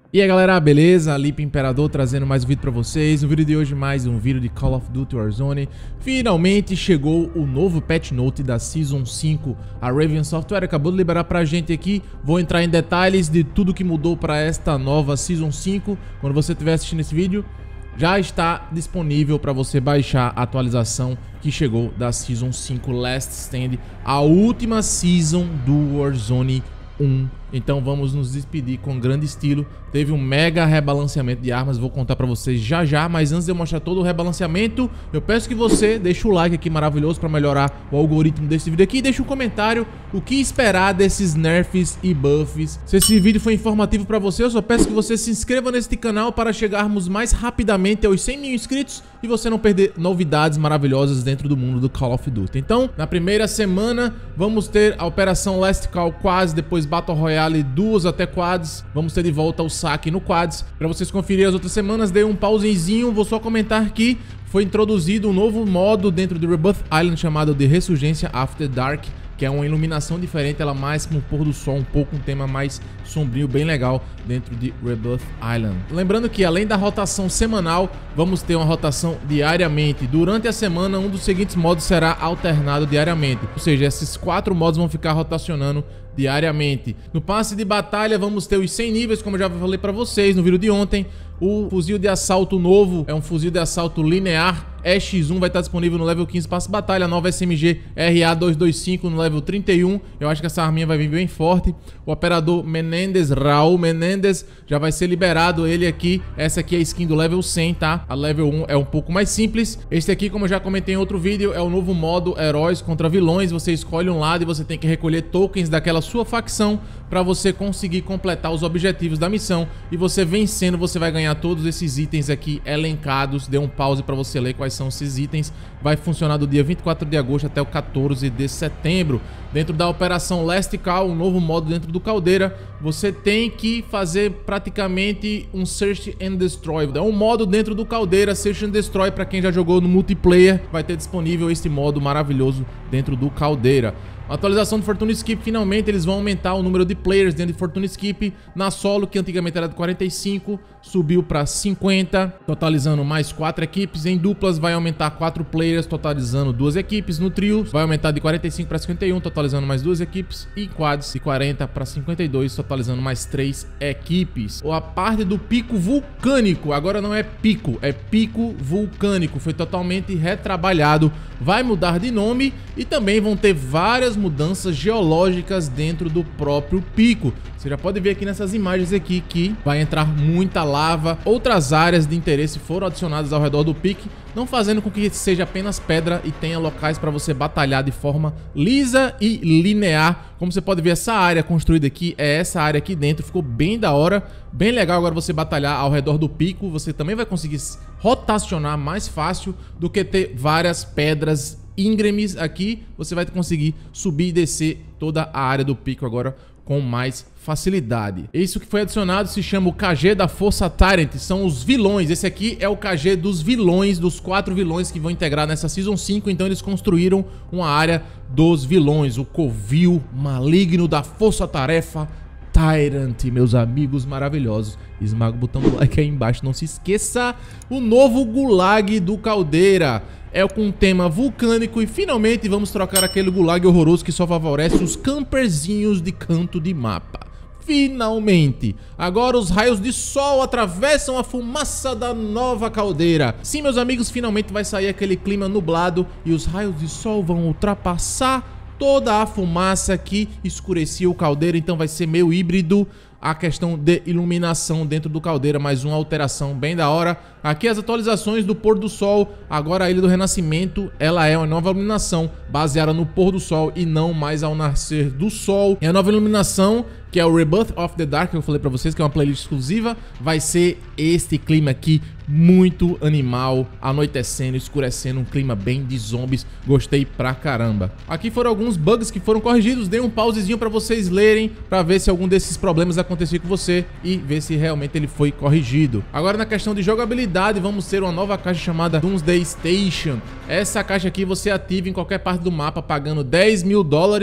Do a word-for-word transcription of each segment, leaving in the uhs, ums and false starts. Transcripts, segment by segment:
E aí galera, beleza? Lipe Imperador trazendo mais um vídeo pra vocês. No vídeo de hoje mais um vídeo de Call of Duty Warzone. Finalmente chegou o novo patch note da Season cinco. A Raven Software acabou de liberar pra gente aqui. Vou entrar em detalhes de tudo que mudou pra esta nova Season cinco. Quando você estiver assistindo esse vídeo, já está disponível para você baixar a atualização que chegou da Season cinco Last Stand, a última Season do Warzone um. Então vamos nos despedir com grande estilo. Teve um mega rebalanceamento de armas, vou contar pra vocês já já. Mas antes de eu mostrar todo o rebalanceamento, eu peço que você deixe o like aqui maravilhoso pra melhorar o algoritmo desse vídeo aqui. E deixe um comentário o que esperar desses nerfs e buffs. Se esse vídeo foi informativo pra você, eu só peço que você se inscreva neste canal para chegarmos mais rapidamente aos cem mil inscritos e você não perder novidades maravilhosas dentro do mundo do Call of Duty. Então, na primeira semana, vamos ter a Operação Last Call Quads, depois Battle Royale, duas até quads. Vamos ter de volta o saque no quads. Para vocês conferirem as outras semanas, dei um pausezinho. Vou só comentar que foi introduzido um novo modo dentro do Rebirth Island chamado de Ressurgência After Dark, que é uma iluminação diferente, ela mais com o pôr do sol, um pouco um tema mais sombrio, bem legal dentro de Rebirth Island. Lembrando que além da rotação semanal, vamos ter uma rotação diariamente. Durante a semana, um dos seguintes modos será alternado diariamente, ou seja, esses quatro modos vão ficar rotacionando diariamente. No passe de batalha vamos ter os cem níveis, como eu já falei pra vocês no vídeo de ontem. O fuzil de assalto novo é um fuzil de assalto linear E X um, vai estar disponível no level quinze passe de batalha. A nova S M G R A duzentos e vinte e cinco no level trinta e um. Eu acho que essa arminha vai vir bem forte. O operador Menendez, Raul Menendez, já vai ser liberado ele aqui. Essa aqui é a skin do level cem, tá? A level um é um pouco mais simples. Este aqui, como eu já comentei em outro vídeo, é o novo modo heróis contra vilões. Você escolhe um lado e você tem que recolher tokens daquela sua facção para você conseguir completar os objetivos da missão. E você vencendo, você vai ganhar todos esses itens aqui elencados. Dê um pause para você ler quais são esses itens. Vai funcionar do dia vinte e quatro de agosto até o quatorze de setembro. Dentro da Operação Last Call, um novo modo dentro do Caldeira, você tem que fazer praticamente um Search and Destroy. É um modo dentro do Caldeira, Search and Destroy, para quem já jogou no multiplayer, vai ter disponível esse modo maravilhoso dentro do Caldeira. A atualização do Fortune Skip, finalmente eles vão aumentar o número de players dentro de Fortune Skip. Na solo, que antigamente era de quarenta e cinco, subiu para cinquenta, totalizando mais quatro equipes. Em duplas vai aumentar quatro players, totalizando duas equipes. No trio vai aumentar de quarenta e cinco para cinquenta e um, totalizando mais duas equipes. E quads de quarenta para cinquenta e dois, totalizando mais três equipes. A parte do pico vulcânico, agora não é pico, é pico vulcânico. Foi totalmente retrabalhado, vai mudar de nome e também vão ter várias mudanças geológicas dentro do próprio pico. Você já pode ver aqui nessas imagens aqui que vai entrar muita lava. Outras áreas de interesse foram adicionadas ao redor do pico, não fazendo com que seja apenas pedra e tenha locais para você batalhar de forma lisa e linear. Como você pode ver, essa área construída aqui é essa área aqui dentro, ficou bem da hora, bem legal. Agora você batalhar ao redor do pico, você também vai conseguir rotacionar mais fácil do que ter várias pedras íngremes aqui. Você vai conseguir subir e descer toda a área do pico agora com mais facilidade. Isso que foi adicionado se chama o K G da Força Tyrant, são os vilões. Esse aqui é o K G dos vilões, dos quatro vilões que vão integrar nessa Season cinco. Então eles construíram uma área dos vilões, o Covil maligno da Força Tarefa Tyrant, meus amigos maravilhosos. Esmaga o botão do like aí embaixo, não se esqueça. O novo Gulag do Caldeira é com um tema vulcânico e finalmente vamos trocar aquele gulag horroroso que só favorece os camperzinhos de canto de mapa. Finalmente! Agora os raios de sol atravessam a fumaça da nova caldeira. Sim, meus amigos, finalmente vai sair aquele clima nublado e os raios de sol vão ultrapassar toda a fumaça que escurecia o caldeira. Então vai ser meio híbrido a questão de iluminação dentro do caldeira, mais uma alteração bem da hora. Aqui as atualizações do pôr do sol. Agora a Ilha do Renascimento, ela é uma nova iluminação baseada no pôr do sol e não mais ao nascer do sol. E a nova iluminação, que é o Rebirth of the Dark, que eu falei pra vocês, que é uma playlist exclusiva, vai ser este clima aqui, muito animal, anoitecendo, escurecendo, um clima bem de zombies. Gostei pra caramba. Aqui foram alguns bugs que foram corrigidos. Dei um pausezinho pra vocês lerem, pra ver se algum desses problemas aconteceu com você e ver se realmente ele foi corrigido. Agora na questão de jogabilidade, vamos ter uma nova caixa chamada Doomsday Station. Essa caixa aqui você ativa em qualquer parte do mapa pagando dez mil dólares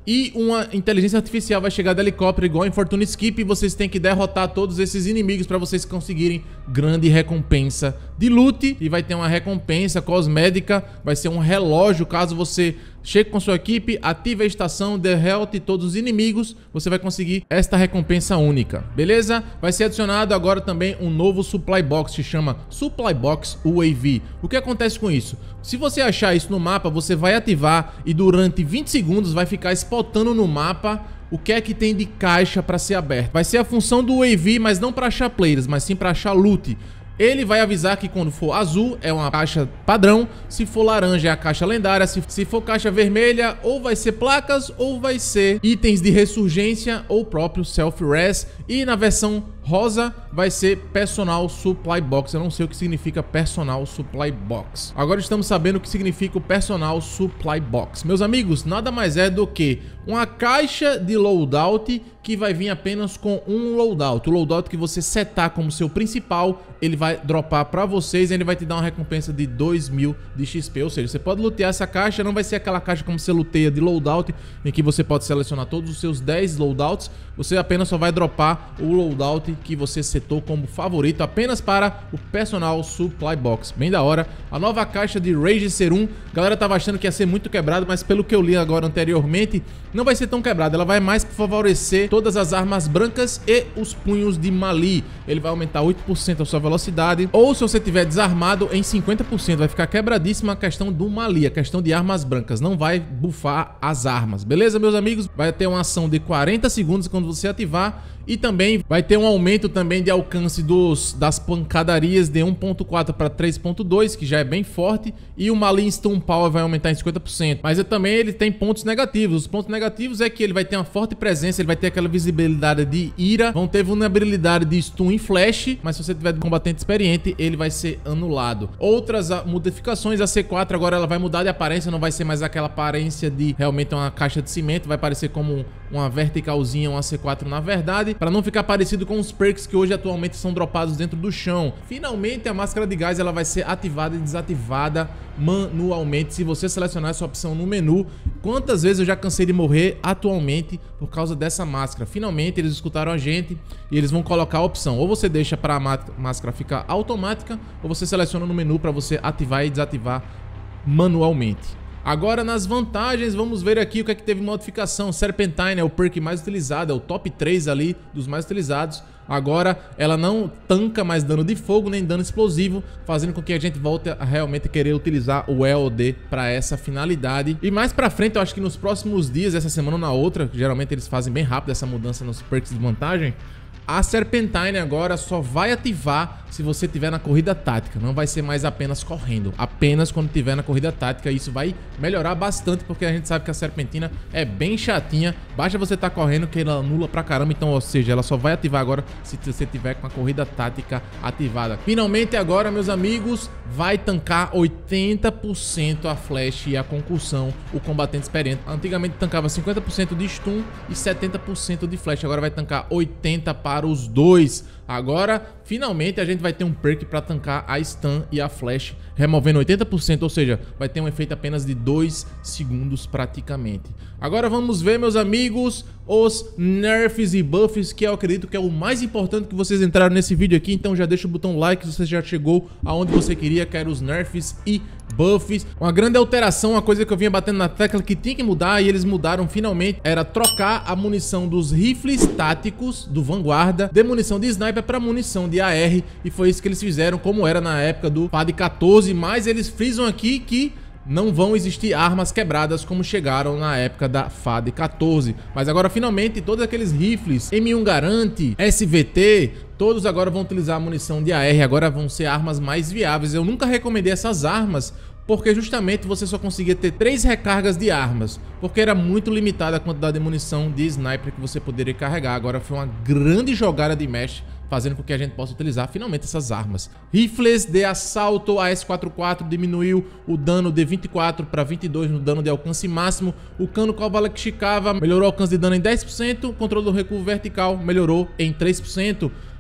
E uma inteligência artificial vai chegar de helicóptero igual em Fortune Skip, e vocês têm que derrotar todos esses inimigos para vocês conseguirem grande recompensa de loot. E vai ter uma recompensa cosmética, vai ser um relógio caso você chegue com sua equipe, ative a estação, derrote todos os inimigos, você vai conseguir esta recompensa única, beleza? Vai ser adicionado agora também um novo Supply Box, que chama Supply Box U A V. O que acontece com isso? Se você achar isso no mapa, você vai ativar e durante vinte segundos vai ficar spotando no mapa o que é que tem de caixa para ser aberto. Vai ser a função do U A V, mas não para achar players, mas sim para achar loot. Ele vai avisar que quando for azul é uma caixa padrão, se for laranja é a caixa lendária, se, se for caixa vermelha ou vai ser placas ou vai ser itens de ressurgência ou próprio self-res, e na versão rosa vai ser Personal Supply Box. Eu não sei o que significa Personal Supply Box. Agora estamos sabendo o que significa o Personal Supply Box. Meus amigos, nada mais é do que uma caixa de loadout que vai vir apenas com um loadout. O loadout que você setar como seu principal, ele vai dropar para vocês e ele vai te dar uma recompensa de dois mil de X P. Ou seja, você pode lutear essa caixa, não vai ser aquela caixa como você luteia de loadout, em que você pode selecionar todos os seus dez loadouts. Você apenas só vai dropar o loadout que você setou como favorito apenas para o Personal Supply Box. Bem da hora. A nova caixa de Rage Serum, a galera tava achando que ia ser muito quebrado, mas pelo que eu li agora anteriormente, não vai ser tão quebrado. Ela vai mais favorecer todas as armas brancas e os punhos de Mali. Ele vai aumentar oito por cento a sua velocidade, ou se você tiver desarmado, em cinquenta por cento. Vai ficar quebradíssima a questão do Mali, a questão de armas brancas. Não vai bufar as armas, beleza, meus amigos? Vai ter uma ação de quarenta segundos quando você ativar. E também vai ter um aumento também de alcance dos, das pancadarias de um ponto quatro para três ponto dois, que já é bem forte. E o Mali Stun Power vai aumentar em cinquenta por cento. Mas também ele tem pontos negativos. Os pontos negativos é que ele vai ter uma forte presença, ele vai ter aquela visibilidade de ira, vão ter vulnerabilidade de stun e flash, mas se você tiver de combatente experiente, ele vai ser anulado. Outras modificações, a C quatro agora ela vai mudar de aparência, não vai ser mais aquela aparência de realmente uma caixa de cimento, vai parecer como uma verticalzinha, uma C quatro na verdade, para não ficar parecido com os perks que hoje atualmente são dropados dentro do chão. Finalmente a máscara de gás ela vai ser ativada e desativada manualmente se você selecionar essa opção no menu. Quantas vezes eu já cansei de morrer atualmente por causa dessa máscara? Finalmente eles escutaram a gente e eles vão colocar a opção, ou você deixa para a máscara ficar automática, ou você seleciona no menu para você ativar e desativar manualmente. Agora nas vantagens, vamos ver aqui o que é que teve modificação. Serpentine é o perk mais utilizado, é o top três ali dos mais utilizados. Agora ela não tanca mais dano de fogo nem dano explosivo, fazendo com que a gente volte a realmente querer utilizar o E O D para essa finalidade. E mais pra frente, eu acho que nos próximos dias, essa semana ou na outra, geralmente eles fazem bem rápido essa mudança nos perks de vantagem, a Serpentine agora só vai ativar se você tiver na corrida tática. Não vai ser mais apenas correndo, apenas quando tiver na corrida tática. Isso vai melhorar bastante, porque a gente sabe que a Serpentina é bem chatinha. Basta você estar correndo que ela anula pra caramba. Então, ou seja, ela só vai ativar agora se você tiver com a corrida tática ativada. Finalmente agora, meus amigos, vai tancar oitenta por cento a flash e a concussão, o combatente experiente. Antigamente tancava cinquenta por cento de stun e setenta por cento de flash. Agora vai tancar oitenta por cento para os dois. Agora, finalmente, a gente vai ter um perk para tancar a stun e a flash, removendo oitenta por cento, ou seja, vai ter um efeito apenas de dois segundos praticamente. Agora vamos ver, meus amigos, os nerfs e buffs, que eu acredito que é o mais importante que vocês entraram nesse vídeo aqui. Então já deixa o botão like se você já chegou aonde você queria, que era os nerfs e buffs. Uma grande alteração, uma coisa que eu vinha batendo na tecla que tinha que mudar e eles mudaram finalmente, era trocar a munição dos rifles táticos do Vanguarda de munição de sniper para munição de A R, e foi isso que eles fizeram, como era na época do F A D quatorze, mas eles frisam aqui que não vão existir armas quebradas como chegaram na época da F A D quatorze. Mas agora finalmente todos aqueles rifles M um Garante, S V T, todos agora vão utilizar a munição de A R, agora vão ser armas mais viáveis. Eu nunca recomendei essas armas porque justamente você só conseguia ter três recargas de armas, porque era muito limitada a quantidade de munição de sniper que você poderia carregar. Agora foi uma grande jogada de mesh, fazendo com que a gente possa utilizar finalmente essas armas. Rifles de assalto, a S quarenta e quatro diminuiu o dano de vinte e quatro para vinte e dois no dano de alcance máximo. O cano Kovalevskaya melhorou o alcance de dano em dez por cento. O controle do recuo vertical melhorou em três por cento.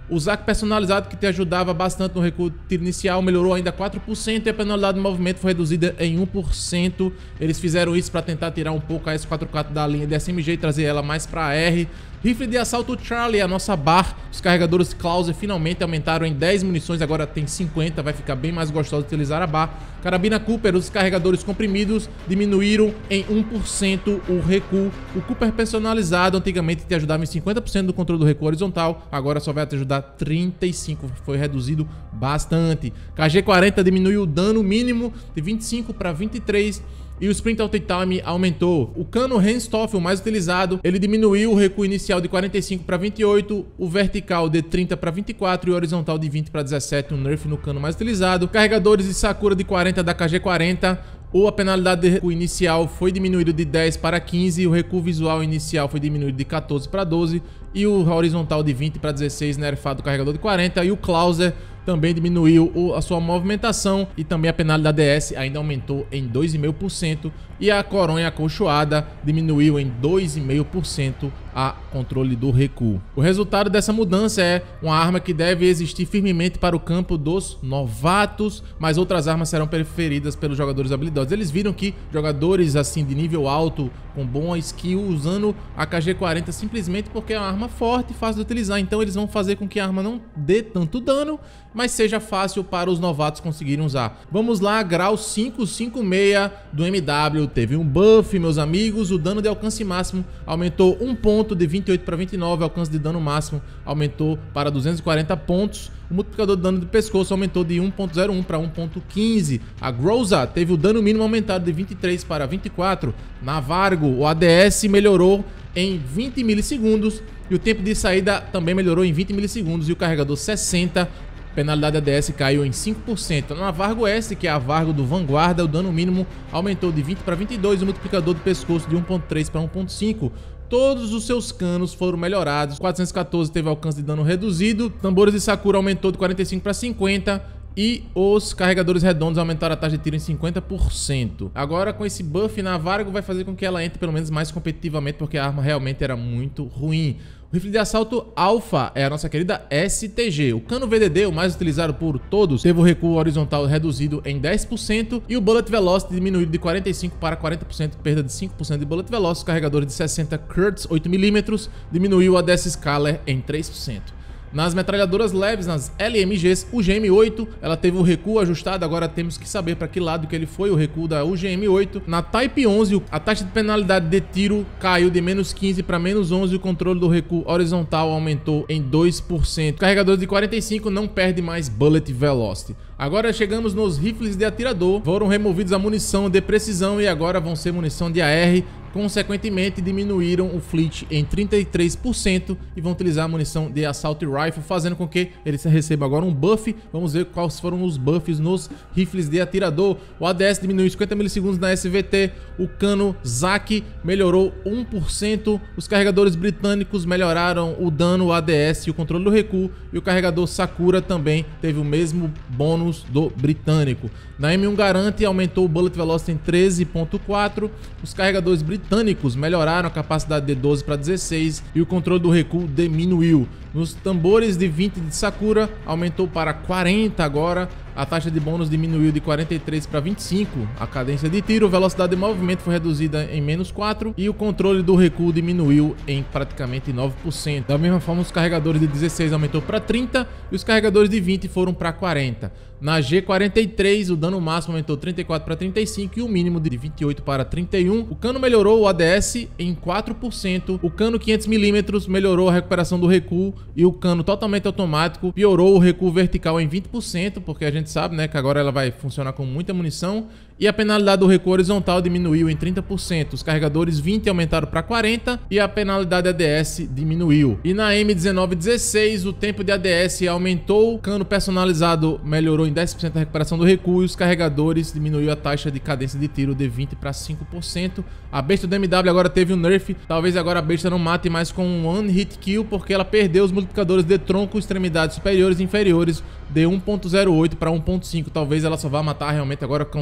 O Z A C personalizado, que te ajudava bastante no recuo de tiro inicial, melhorou ainda quatro por cento e a penalidade de movimento foi reduzida em um por cento. Eles fizeram isso para tentar tirar um pouco a S quatro quatro da linha de S M G e trazer ela mais para a R. Rifle de assalto Charlie, a nossa bar. Os carregadores Clauser finalmente aumentaram em dez munições, agora tem cinquenta, vai ficar bem mais gostoso de utilizar a bar. Carabina Cooper, os carregadores comprimidos diminuíram em um por cento o recuo. O Cooper personalizado antigamente te ajudava em cinquenta por cento do controle do recuo horizontal, agora só vai te ajudar trinta e cinco por cento, foi reduzido bastante. K G quarenta diminuiu o dano mínimo de vinte e cinco para vinte e três. E o Sprint Out Time aumentou. O cano Handstoff, o mais utilizado, ele diminuiu o recuo inicial de quarenta e cinco para vinte e oito, o vertical de trinta para vinte e quatro e o horizontal de vinte para dezessete, um nerf no cano mais utilizado. Carregadores de Sakura de quarenta da K G quarenta, ou a penalidade de recuo inicial foi diminuído de dez para quinze, o recuo visual inicial foi diminuído de quatorze para doze e o horizontal de vinte para dezesseis, nerfado do carregador de quarenta, e o Clauser também diminuiu a sua movimentação e também a penalidade D S ainda aumentou em dois vírgula cinco por cento e a coronha acolchoada diminuiu em dois vírgula cinco por cento a controle do recuo. O resultado dessa mudança é uma arma que deve existir firmemente para o campo dos novatos, mas outras armas serão preferidas pelos jogadores habilidosos. Eles viram que jogadores assim de nível alto, com boa skill, usando a K G quarenta simplesmente porque é uma arma forte e fácil de utilizar, então eles vão fazer com que a arma não dê tanto dano, mas seja fácil para os novatos conseguirem usar. Vamos lá, grau quinhentos e cinquenta e seis do M W, teve um buff, meus amigos. O dano de alcance máximo aumentou um ponto, de vinte e oito para vinte e nove, alcance de dano máximo aumentou para duzentos e quarenta pontos. O multiplicador de dano de pescoço aumentou de um ponto zero um para um ponto quinze. A Groza teve o dano mínimo aumentado de vinte e três para vinte e quatro. Na Vargo, o A D S melhorou em vinte milissegundos e o tempo de saída também melhorou em vinte milissegundos, e o carregador sessenta, penalidade A D S caiu em cinco por cento. Na Vargo S, que é a Vargo do Vanguarda, o dano mínimo aumentou de vinte para vinte e dois, o multiplicador de pescoço de um ponto três para um ponto cinco. Todos os seus canos foram melhorados. quatrocentos e quatorze teve alcance de dano reduzido. Tambores de Sakura aumentou de quarenta e cinco para cinquenta. E os carregadores redondos aumentaram a taxa de tiro em cinquenta por cento. Agora, com esse buff na Vargo, vai fazer com que ela entre pelo menos mais competitivamente, porque a arma realmente era muito ruim. O rifle de assalto Alpha é a nossa querida S T G. O cano V D D, o mais utilizado por todos, teve o recuo horizontal reduzido em dez por cento e o Bullet Velocity diminuído de quarenta e cinco por cento para quarenta por cento, perda de cinco por cento de Bullet Velocity. Os carregadores de sessenta Kurtz oito milímetros diminuiu a D S Scaler em três por cento. Nas metralhadoras leves, nas L M Gs, o G M oito, ela teve o recuo ajustado, agora temos que saber para que lado que ele foi, o recuo da U G M oito. Na Type onze, a taxa de penalidade de tiro caiu de menos quinze para menos onze, e o controle do recuo horizontal aumentou em dois por cento. O carregador de quarenta e cinco não perde mais Bullet Velocity. Agora chegamos nos rifles de atirador, foram removidos a munição de precisão e agora vão ser munição de A R. Consequentemente, diminuíram o fleet em trinta e três por cento e vão utilizar a munição de Assault Rifle, fazendo com que eles recebam agora um buff. Vamos ver quais foram os buffs nos rifles de atirador. O A D S diminuiu cinquenta milissegundos na S V T, o cano Z A C melhorou um por cento, os carregadores britânicos melhoraram o dano, o A D S e o controle do recuo, e o carregador Sakura também teve o mesmo bônus do britânico. Na M um Garante aumentou o Bullet Velocity em treze ponto quatro, os carregadores britânicos melhoraram a capacidade de doze para dezesseis e o controle do recuo diminuiu. Nos tambores de vinte de Sakura aumentou para quarenta agora, a taxa de bônus diminuiu de quarenta e três para vinte e cinco, a cadência de tiro, a velocidade de movimento foi reduzida em menos quatro e o controle do recuo diminuiu em praticamente nove por cento. Da mesma forma, os carregadores de dezesseis aumentou para trinta e os carregadores de vinte foram para quarenta. Na G quarenta e três, o dano máximo aumentou trinta e quatro para trinta e cinco e o mínimo de vinte e oito para trinta e um. O cano melhorou o A D S em quatro por cento. O cano quinhentos milímetros melhorou a recuperação do recuo e o cano totalmente automático piorou o recuo vertical em vinte por cento, porque a gente sabe, né, que agora ela vai funcionar com muita munição. E a penalidade do recuo horizontal diminuiu em trinta por cento. Os carregadores vinte aumentaram para quarenta e a penalidade A D S diminuiu. E na M dezenove dezesseis, o tempo de A D S aumentou, o cano personalizado melhorou em dez por cento a recuperação do recuo e os carregadores diminuiu a taxa de cadência de tiro de vinte para cinco por cento. A besta do M W agora teve um nerf, talvez agora a besta não mate mais com um one hit kill, porque ela perdeu os multiplicadores de tronco, extremidades superiores e inferiores de um ponto zero oito para um ponto cinco. Talvez ela só vá matar realmente agora com um tiro na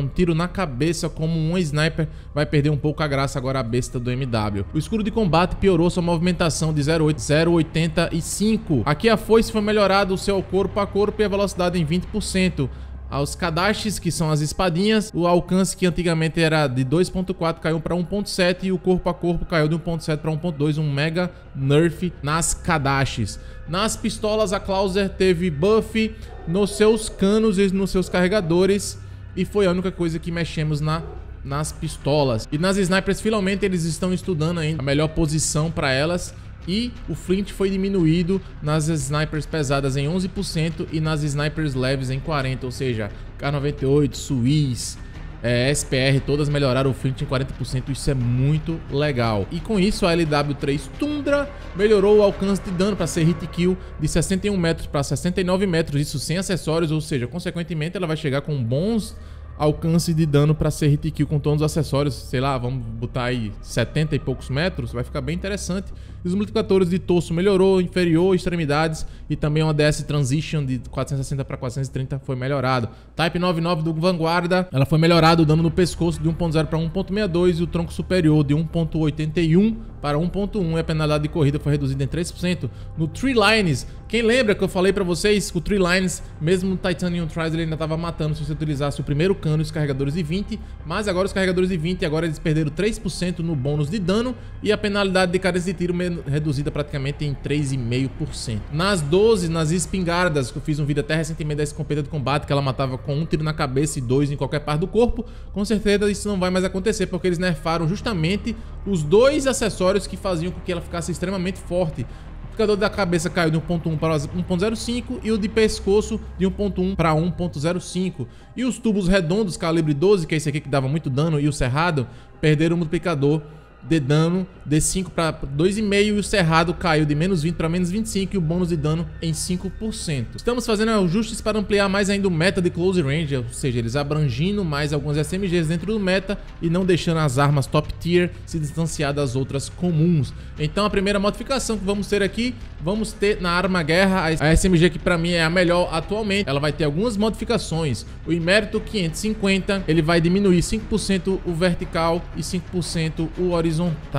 na cabeça como um sniper, vai perder um pouco a graça agora a besta do M W. O escudo de combate piorou sua movimentação de zero vírgula oito a zero vírgula oitenta e cinco. Aqui a foice foi melhorado o seu corpo a corpo e a velocidade em vinte por cento. Aos Kadashis, que são as espadinhas, o alcance que antigamente era de dois ponto quatro caiu para um ponto sete e o corpo a corpo caiu de um ponto sete para um ponto dois, um mega nerf nas Kadashis. Nas pistolas, a Clauser teve buff nos seus canos e nos seus carregadores e foi a única coisa que mexemos na, nas pistolas. E nas snipers, finalmente, eles estão estudando ainda a melhor posição para elas. E o flint foi diminuído nas snipers pesadas em onze por cento e nas snipers leves em quarenta por cento, ou seja, K noventa e oito, Swiss, é, S P R, todas melhoraram o flint em quarenta por cento, isso é muito legal. E com isso a L W três Tundra melhorou o alcance de dano para ser hit kill de sessenta e um metros para sessenta e nove metros, isso sem acessórios, ou seja, consequentemente ela vai chegar com bons alcance de dano para ser hit kill com todos os acessórios, sei lá, vamos botar aí setenta e poucos metros, vai ficar bem interessante. Os multiplicadores de torso melhorou, inferior, extremidades e também uma D S Transition de quatrocentos e sessenta para quatrocentos e trinta foi melhorado. Type noventa e nove do Vanguarda, ela foi melhorada o dano no pescoço de um ponto zero para um ponto sessenta e dois e o tronco superior de um ponto oitenta e um para um ponto um e a penalidade de corrida foi reduzida em três por cento. No Tree Lines, quem lembra que eu falei para vocês que o Tree Lines, mesmo no Titanium Trials, ele ainda estava matando se você utilizasse o primeiro cano e os carregadores de vinte, mas agora os carregadores de vinte, agora eles perderam três por cento no bônus de dano e a penalidade de cadência de tiro reduzida praticamente em três vírgula cinco por cento. Nas doze, nas espingardas, que eu fiz um vídeo até recentemente da escopeta de combate, que ela matava com um tiro na cabeça e dois em qualquer parte do corpo, com certeza isso não vai mais acontecer, porque eles nerfaram justamente os dois acessórios que faziam com que ela ficasse extremamente forte. O multiplicador da cabeça caiu de um ponto um para um ponto zero cinco e o de pescoço de um ponto um para um ponto zero cinco. E os tubos redondos calibre doze, que é esse aqui que dava muito dano, e o cerrado, perderam o multiplicador de dano de cinco para dois vírgula cinco e o cerrado caiu de menos vinte para menos vinte e cinco e o bônus de dano em cinco por cento. Estamos fazendo ajustes para ampliar mais ainda o meta de close range, ou seja, eles abrangindo mais algumas S M Gs dentro do meta e não deixando as armas top tier se distanciar das outras comuns. Então a primeira modificação que vamos ter aqui, vamos ter na arma guerra, a S M G que para mim é a melhor atualmente, ela vai ter algumas modificações. O Imérito quinhentos e cinquenta, ele vai diminuir cinco por cento o vertical e cinco por cento o horizontal.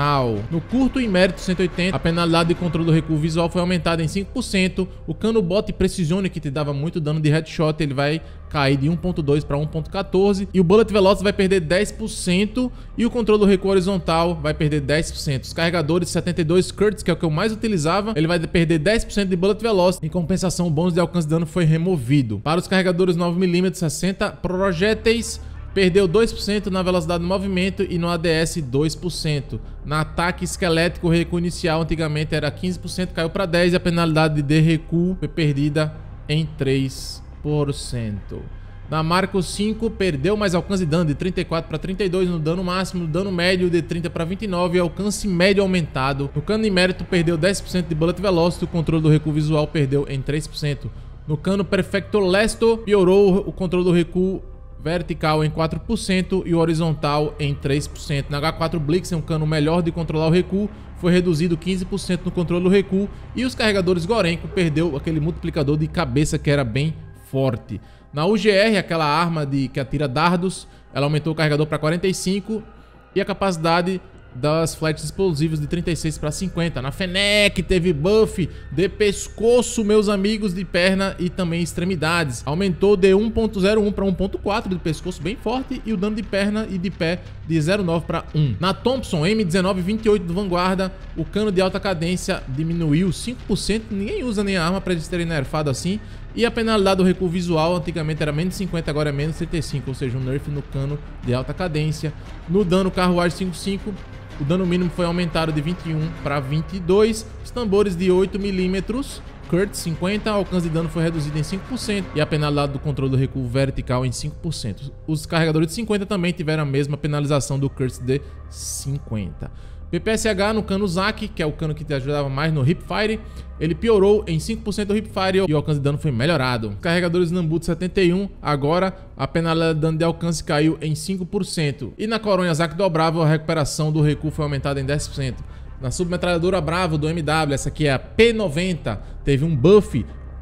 No curto Imérito cento e oitenta, a penalidade de controle do recuo visual foi aumentada em cinco por cento. O cano Bot Precision, que te dava muito dano de headshot, ele vai cair de um ponto dois para um ponto quatorze. E o Bullet Velocity vai perder dez por cento. E o controle do recuo horizontal vai perder dez por cento. Os carregadores setenta e dois Kurtz, que é o que eu mais utilizava, ele vai perder dez por cento de Bullet Velocity. Em compensação, o bônus de alcance de dano foi removido. Para os carregadores nove milímetros, sessenta projéteis, perdeu dois por cento na velocidade do movimento e no A D S dois por cento. Na ataque esquelético, o recuo inicial antigamente era quinze por cento, caiu para dez por cento e a penalidade de recuo foi perdida em três por cento. Na Marco cinco, perdeu mais alcance de dano de trinta e quatro para trinta e dois no dano máximo, no dano médio de trinta para vinte e nove e alcance médio aumentado. No cano Imérito, perdeu dez por cento de Bullet Velocity, o controle do recuo visual perdeu em três por cento. No cano Perfecto Lesto, piorou o controle do recuo vertical em quatro por cento e o horizontal em três por cento. Na H quatro Blix, um cano melhor de controlar o recuo, foi reduzido quinze por cento no controle do recuo e os carregadores Gorenko perdeu aquele multiplicador de cabeça que era bem forte. Na U G R, aquela arma de, que atira dardos, ela aumentou o carregador para quarenta e cinco e a capacidade das fletes explosivas de trinta e seis para cinquenta. Na Fennec teve buff de pescoço, meus amigos, de perna e também extremidades. Aumentou de um ponto zero um para um ponto quatro de pescoço, bem forte, e o dano de perna e de pé de zero vírgula nove para um. Na Thompson M dezenove vinte e oito do Vanguarda, o cano de alta cadência diminuiu cinco por cento. Ninguém usa nem a arma para eles terem nerfado assim. E a penalidade do recuo visual antigamente era menos cinquenta, agora é menos trinta e cinco, ou seja, um nerf no cano de alta cadência. No dano carruagem cinquenta e cinco, o dano mínimo foi aumentado de vinte e um para vinte e dois. Os tambores de oito milímetros, Kurtz cinquenta, o alcance de dano foi reduzido em cinco por cento e a penalidade do controle do recuo vertical em cinco por cento. Os carregadores de cinquenta também tiveram a mesma penalização do Kurtz de cinquenta. P P S H no cano Zac, que é o cano que te ajudava mais no hipfire, ele piorou em cinco por cento do hipfire e o alcance de dano foi melhorado. Carregadores Nambuto setenta e um, agora a penalidade de dano de alcance caiu em cinco por cento. E na coronha Zac dobrável, a recuperação do recuo foi aumentada em dez por cento. Na submetralhadora Bravo do M W, essa aqui é a P noventa, teve um buff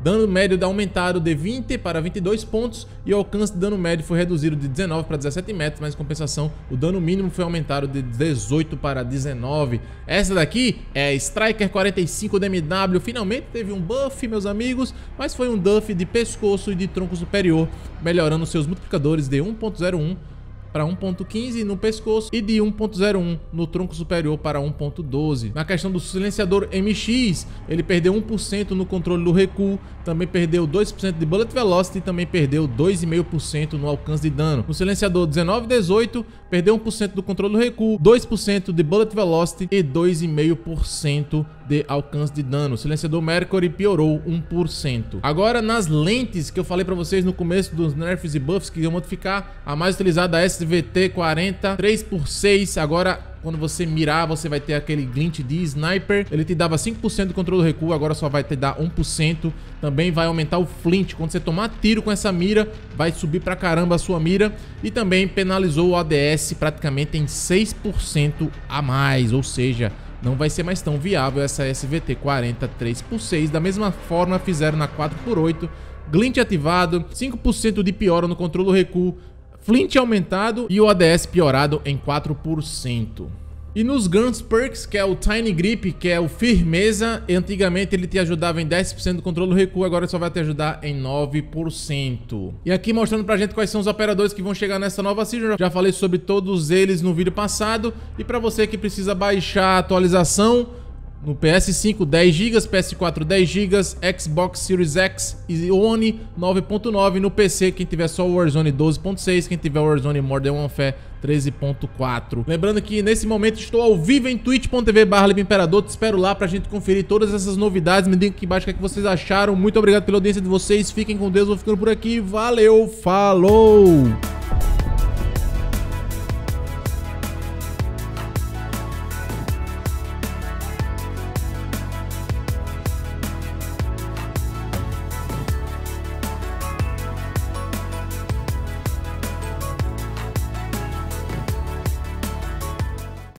Dano médio aumentado de vinte para vinte e dois pontos e o alcance de dano médio foi reduzido de dezenove para dezessete metros, mas em compensação o dano mínimo foi aumentado de dezoito para dezenove. Essa daqui é a Striker quarenta e cinco D M W, finalmente teve um buff, meus amigos, mas foi um buff de pescoço e de tronco superior, melhorando seus multiplicadores de um ponto zero um para um ponto quinze no pescoço e de um ponto zero um no tronco superior para um ponto doze. Na questão do silenciador M X, ele perdeu um por cento no controle do recuo, também perdeu dois por cento de Bullet Velocity e também perdeu dois vírgula cinco por cento no alcance de dano. No silenciador dezenove dezoito, perdeu um por cento do controle do recuo, dois por cento de Bullet Velocity e dois vírgula cinco por cento de alcance de dano. O silenciador Mercury piorou um por cento. Agora nas lentes que eu falei pra vocês no começo dos nerfs e buffs que iam modificar, a mais utilizada é a S V T quarenta, três por seis, agora quando você mirar, você vai ter aquele glint de sniper. Ele te dava cinco por cento do controle do recuo, agora só vai te dar um por cento. Também vai aumentar o flint. Quando você tomar tiro com essa mira, vai subir pra caramba a sua mira. E também penalizou o A D S praticamente em seis por cento a mais. Ou seja, não vai ser mais tão viável essa S V T quarenta três por seis. Da mesma forma, fizeram na quatro por oito. Glint ativado, cinco por cento de piora no controle do recuo, flint aumentado e o A D S piorado em quatro por cento. E nos Guns Perks, que é o Tiny Grip, que é o Firmeza, antigamente ele te ajudava em dez por cento do controle do recuo, agora só vai te ajudar em nove por cento. E aqui mostrando pra gente quais são os operadores que vão chegar nessa nova season. Já falei sobre todos eles no vídeo passado. E pra você que precisa baixar a atualização, no P S cinco dez gigas, P S quatro dez gigas, Xbox Series X e One nove ponto nove, no P C quem tiver só o Warzone doze ponto seis, quem tiver o Warzone Modern Warfare treze ponto quatro. Lembrando que nesse momento estou ao vivo em twitch ponto tv barra Lipe Imperador, te espero lá pra gente conferir todas essas novidades, me digam aqui embaixo o que, é que vocês acharam, muito obrigado pela audiência de vocês, fiquem com Deus, vou ficando por aqui, valeu, falou!